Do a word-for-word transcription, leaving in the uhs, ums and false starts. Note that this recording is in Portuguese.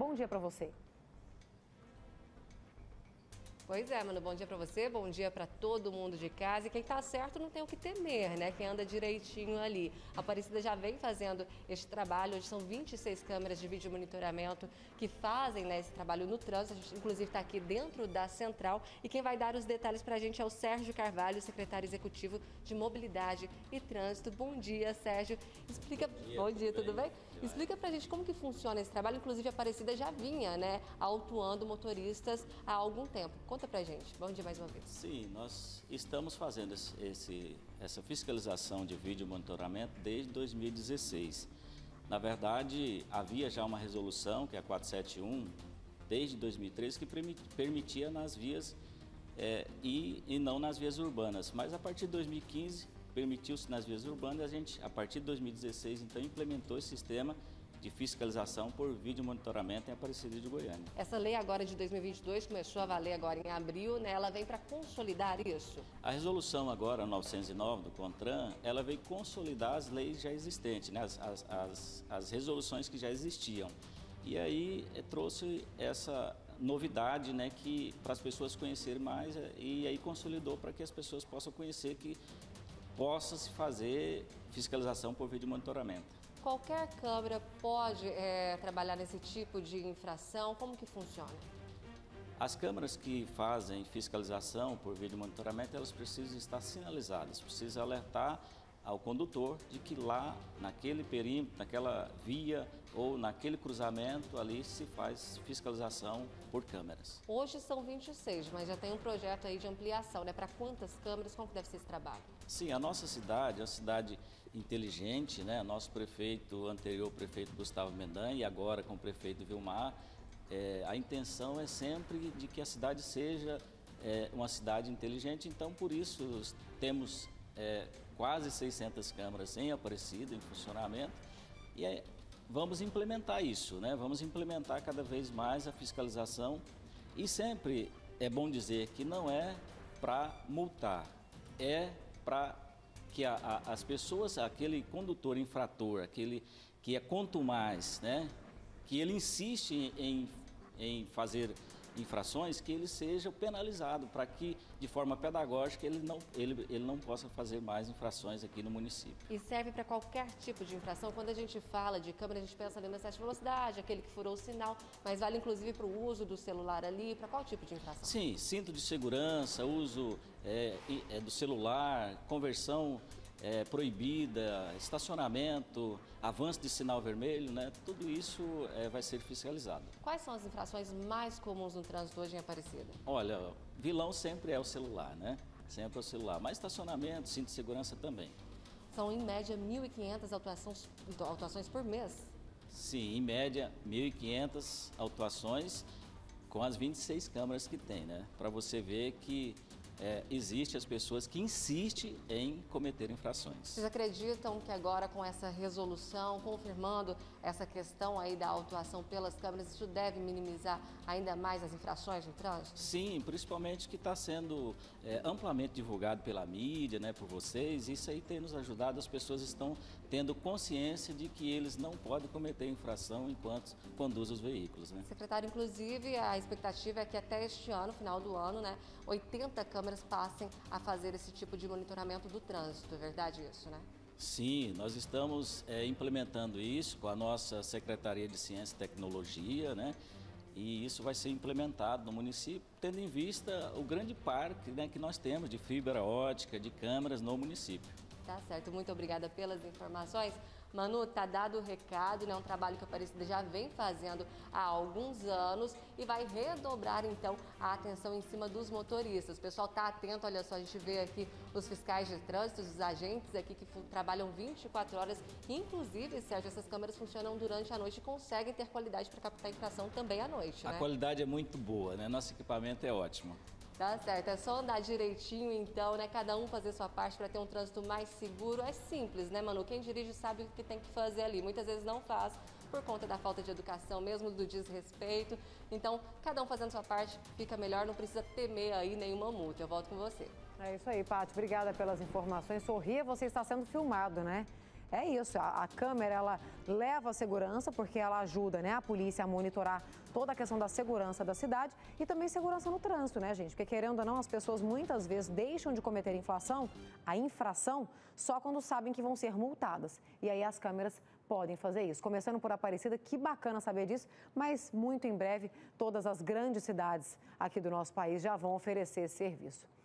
Bom dia para você. Pois é, Manu, bom dia para você, bom dia para todo mundo de casa. E quem tá certo não tem o que temer, né? Quem anda direitinho ali. A Aparecida já vem fazendo este trabalho. Hoje são vinte e seis câmeras de vídeo monitoramento que fazem, né, esse trabalho no trânsito. A gente, inclusive, está aqui dentro da central. E quem vai dar os detalhes para a gente é o Sérgio Carvalho, secretário executivo de Mobilidade e Trânsito. Bom dia, Sérgio. Explica. Bom dia, bom dia tudo, tudo bem? bem? Explica para a gente como que funciona esse trabalho. Inclusive, a Aparecida já vinha, né, autuando motoristas há algum tempo. Conta pra gente. Bom dia mais uma vez. Sim, nós estamos fazendo esse, esse, essa fiscalização de vídeo monitoramento desde dois mil e dezesseis. Na verdade, havia já uma resolução, que é a quatrocentos e setenta e um, desde dois mil e treze, que permitia nas vias é, e, e não nas vias urbanas. Mas a partir de dois mil e quinze, permitiu-se nas vias urbanas, a gente, a partir de dois mil e dezesseis, então, implementou esse sistema de fiscalização por vídeo monitoramento em Aparecida de Goiânia. Essa lei agora de dois mil e vinte e dois começou a valer agora em abril, né? Ela vem para consolidar isso? A resolução agora, novecentos e nove do CONTRAN, ela veio consolidar as leis já existentes, né? as, as, as, as resoluções que já existiam. E aí trouxe essa novidade, né, que para as pessoas conhecerem mais, e aí consolidou para que as pessoas possam conhecer que possa se fazer fiscalização por vídeo monitoramento. Qualquer câmera pode é, trabalhar nesse tipo de infração? Como que funciona? As câmeras que fazem fiscalização por vídeo monitoramento, elas precisam estar sinalizadas, precisam alertar ao condutor de que lá, naquele perímetro, naquela via ou naquele cruzamento, ali se faz fiscalização por câmeras. Hoje são vinte e seis, mas já tem um projeto aí de ampliação, né? Para quantas câmeras, como que deve ser esse trabalho? Sim, a nossa cidade é uma cidade inteligente, né? Nosso prefeito anterior, o prefeito Gustavo Mendanha, e agora com o prefeito Vilmar, é, a intenção é sempre de que a cidade seja é, uma cidade inteligente, então por isso temos É, quase seiscentas câmeras em Aparecida, em funcionamento, e é, vamos implementar isso, né? Vamos implementar cada vez mais a fiscalização, e sempre é bom dizer que não é para multar, é para que a, a, as pessoas, aquele condutor infrator, aquele que é contumaz, né? Que ele insiste em, em fazer infrações, que ele seja penalizado, para que de forma pedagógica ele não, ele, ele não possa fazer mais infrações aqui no município. E serve para qualquer tipo de infração? Quando a gente fala de câmera, a gente pensa ali no excesso de velocidade, aquele que furou o sinal, mas vale inclusive para o uso do celular ali, para qual tipo de infração? Sim, cinto de segurança, uso é, é, do celular, conversão É, proibida, estacionamento, avanço de sinal vermelho, né? Tudo isso é, vai ser fiscalizado. Quais são as infrações mais comuns no trânsito hoje em Aparecida? Olha, vilão sempre é o celular, né? Sempre é o celular, mas estacionamento, cinto de segurança também. São em média mil e quinhentas autuações, autuações por mês? Sim, em média mil e quinhentas autuações com as vinte e seis câmeras que tem, né? Para você ver que É, existe as pessoas que insistem em cometer infrações. Vocês acreditam que agora com essa resolução, confirmando essa questão aí da autuação pelas câmeras, isso deve minimizar ainda mais as infrações no trânsito? Sim, principalmente que está sendo é, amplamente divulgado pela mídia, né, por vocês. Isso aí tem nos ajudado, as pessoas estão tendo consciência de que eles não podem cometer infração enquanto conduzem os veículos, né? Secretário, inclusive, a expectativa é que até este ano, final do ano, né, oitenta câmeras passem a fazer esse tipo de monitoramento do trânsito, é verdade isso, né? Sim, nós estamos é, implementando isso com a nossa Secretaria de Ciência e Tecnologia, né? E isso vai ser implementado no município, tendo em vista o grande parque, né, que nós temos de fibra ótica, de câmeras no município. Tá certo, muito obrigada pelas informações. Manu, tá dado o recado, né? Um trabalho que a Aparecida já vem fazendo há alguns anos e vai redobrar então a atenção em cima dos motoristas. O pessoal tá atento, olha só, a gente vê aqui os fiscais de trânsito, os agentes aqui que trabalham vinte e quatro horas, inclusive, Sérgio, essas câmeras funcionam durante a noite e conseguem ter qualidade para captar infração também à noite, né? A qualidade é muito boa, né? Nosso equipamento é ótimo. Tá certo, é só andar direitinho então, né? Cada um fazer sua parte para ter um trânsito mais seguro. É simples, né, Manu? Quem dirige sabe o que tem que fazer ali. Muitas vezes não faz por conta da falta de educação, mesmo do desrespeito. Então, cada um fazendo sua parte fica melhor, não precisa temer aí nenhuma multa. Eu volto com você. É isso aí, Paty. Obrigada pelas informações. Sorria, você está sendo filmado, né? é isso, a, a câmera ela leva a segurança porque ela ajuda, né, a polícia a monitorar toda a questão da segurança da cidade e também segurança no trânsito, né, gente? Porque querendo ou não, as pessoas muitas vezes deixam de cometer infração, a infração, só quando sabem que vão ser multadas. E aí as câmeras podem fazer isso. Começando por Aparecida, que bacana saber disso, mas muito em breve todas as grandes cidades aqui do nosso país já vão oferecer esse serviço.